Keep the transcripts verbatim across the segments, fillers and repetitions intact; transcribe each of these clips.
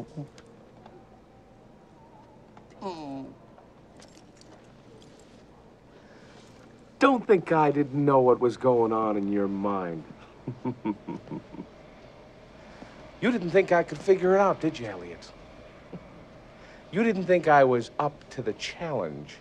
Don't think I didn't know what was going on in your mind. You didn't think I could figure it out, did you, Elliot? You didn't think I was up to the challenge.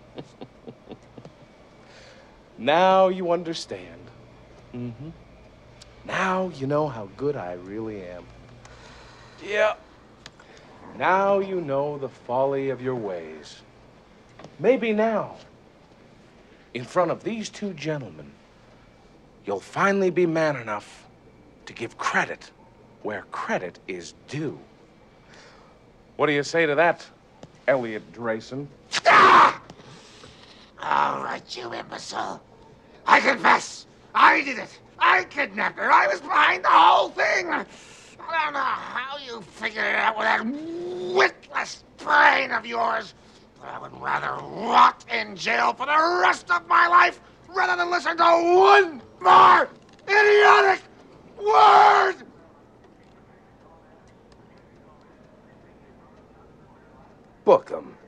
Now you understand. Mm-hmm. Now you know how good I really am. Yeah. Now you know the folly of your ways. Maybe now, in front of these two gentlemen, you'll finally be man enough to give credit where credit is due. What do you say to that, Elliot Drayson? Ah! All right, you imbecile. I confess. I did it. I kidnapped her. I was behind the whole thing. I don't know how you figured it out with that witless brain of yours, but I would rather rot in jail for the rest of my life rather than listen to one more idiotic word! Book 'em.